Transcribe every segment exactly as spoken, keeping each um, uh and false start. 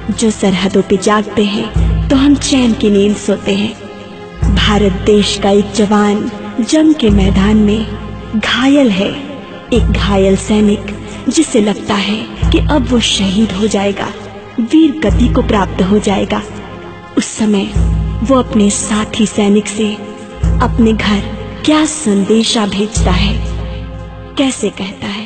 जो सरहदों पे जागते हैं तो हम चैन की नींद सोते हैं। भारत देश का एक जवान जंग के मैदान में घायल है, एक घायल सैनिक जिसे लगता है कि अब वो शहीद हो जाएगा, वीर गति को प्राप्त हो जाएगा। उस समय वो अपने साथी सैनिक से अपने घर क्या संदेशा भेजता है, कैसे कहता है।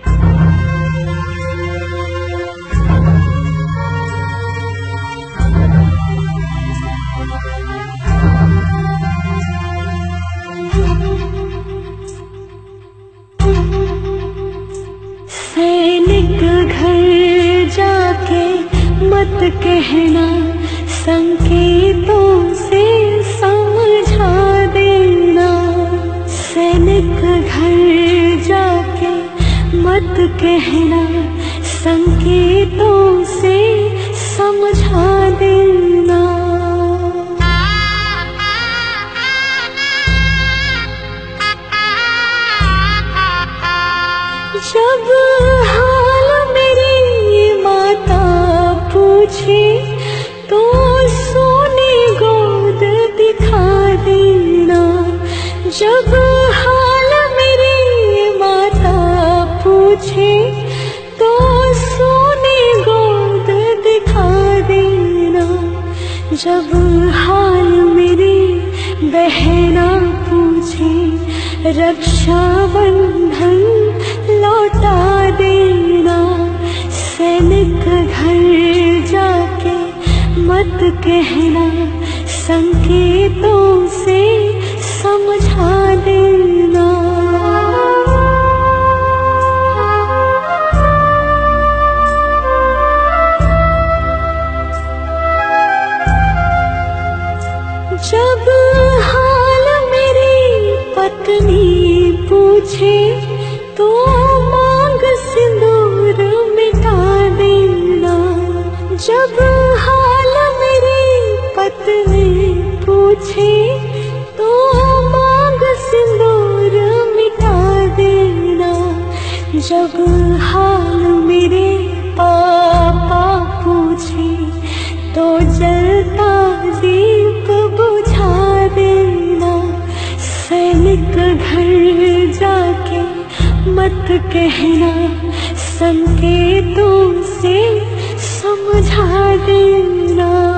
सैनिक घर जाके मत कहना, संकेतों से समझा देना। सैनिक घर जाके मत कहना, संकेतों से समझा देना। जब हाल मेरी माता पूछे तो सोने गोद दिखा देना। जब हाल मेरी माता पूछे तो सोने गोद दिखा देना। जब हाल मेरी बहना पूछे रक्षा बंधन लौटा देना। सैनिक घर जाके मत कहना, संकेतों से समझा देना। जब हाल मेरी पत्नी पूछे तो मांग सिंदूर मिटा देना। जब हाल मेरी पत्नी पूछे तो मांग सिंदूर मिटा देना। जब हाल मेरे पापा पूछे तो जलता दीप बुझा देना। सैनिक घर जाके मत कहना, संकेतों से समझा देना।